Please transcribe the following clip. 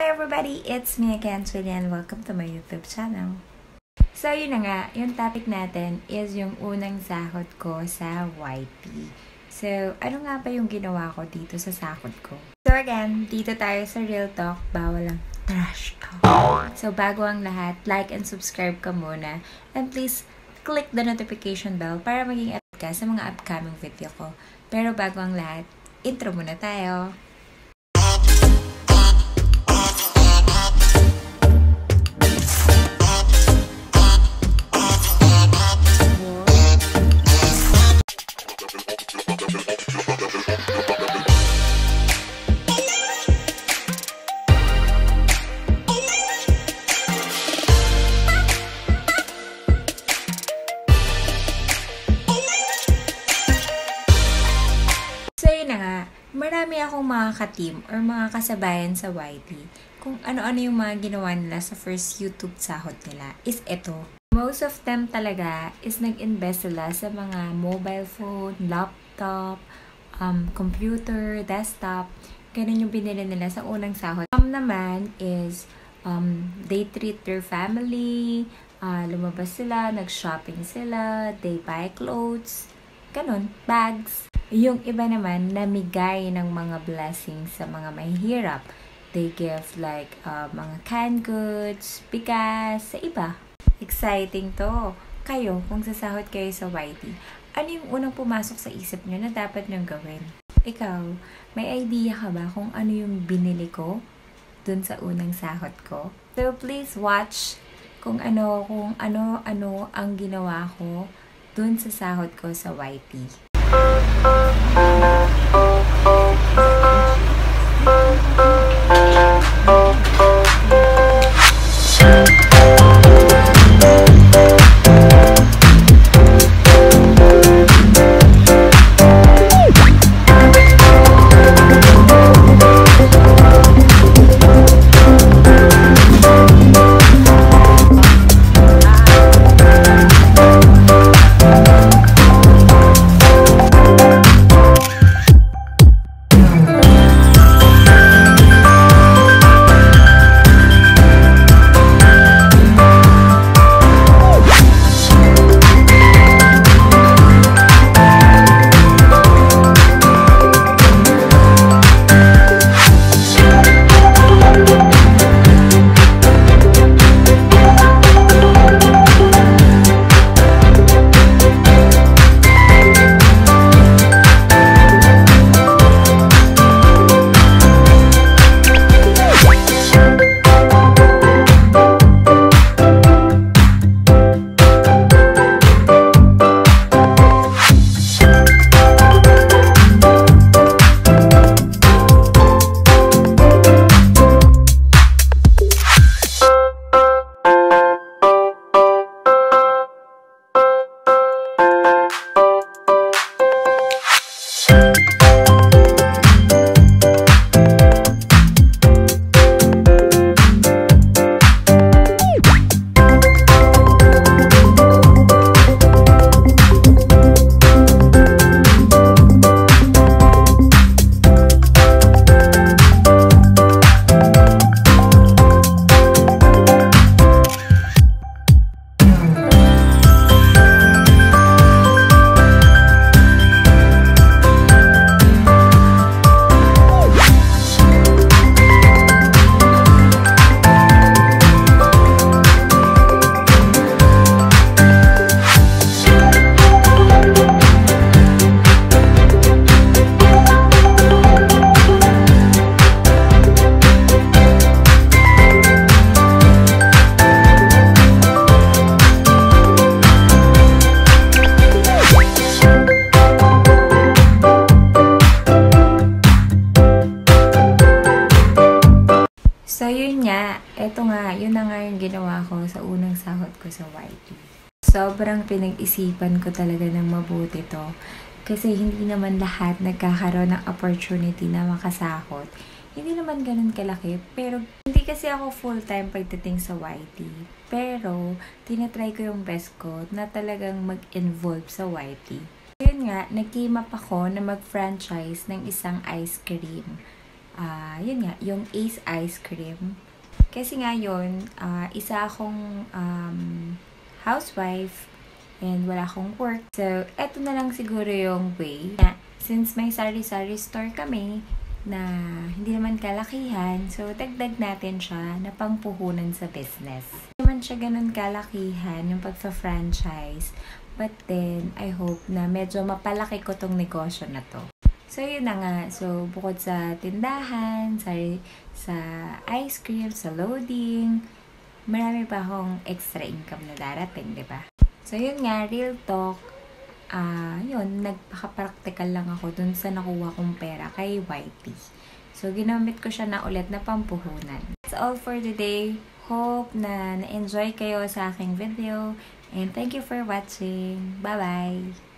Hi everybody, it's me again, Julian. Welcome to my YouTube channel. So yun na nga, yung topic natin is yung unang sahod ko sa YT. So, ano nga ba yung ginawa ko dito sa sahod ko? So again, dito tayo sa Real Talk, bawal lang trash talk. So bago ang lahat, like and subscribe ka muna. And please, click the notification bell para maging update ka sa mga upcoming video ko. Pero bago ang lahat, intro muna tayo. So yun na nga, marami akong mga ka-team or mga kasabayan sa YT. Kung ano-ano yung mga ginawa nila sa first YouTube sahod nila is ito. Most of them talaga is nag-invest sila sa mga mobile phone, laptop, computer, desktop. Ganun yung binili nila sa unang sahod. Some naman is they treat their family, lumabas sila, nag-shopping sila, they buy clothes, ganun, bags. Yung iba naman, namigay ng mga blessings sa mga mahihirap. They give like mga canned goods, bigas, sa iba. Exciting to. Kayo, kung sasahod kayo sa YT, ano yung unang pumasok sa isip nyo na dapat nyong gawin? Ikaw, may idea ka ba kung ano yung binili ko dun sa unang sahod ko? So please watch kung ano ang ginawa ko dun sa sahod ko sa YT. So yun nga, yun na nga yung ginawa ko sa unang sahod ko sa YT. Sobrang pinag-isipan ko talaga ng mabuti to. Kasi hindi naman lahat nagkakaroon ng opportunity na makasahod. Hindi naman ganun kalaki. Pero hindi kasi ako full-time pagdating sa YT. Pero tinatry ko yung best ko na talagang mag-involve sa YT. Yun nga, nag-team up ako na mag-franchise ng isang ice cream. yun nga, yung Ace Ice Cream. Kasi nga yun, isa akong housewife and wala akong work. So, eto na lang siguro yung way. Since may sari-sari store kami na hindi naman kalakihan, so dagdag natin siya na pangpuhunan sa business. Hindi naman siya ganun kalakihan yung pagpa-franchise. But then, I hope na medyo mapalaki ko tong negosyo na to. So, yun na nga. So, bukod sa tindahan, sa ice cream, sa loading, marami pa akong extra income na darating, di ba? So, yun nga, real talk. Yun, nagpaka-practical lang ako dun sa nakuha kong pera kay YT. So, ginamit ko siya na ulit na pampuhunan. That's all for today. Hope na na-enjoy kayo sa aking video. And thank you for watching. Bye-bye!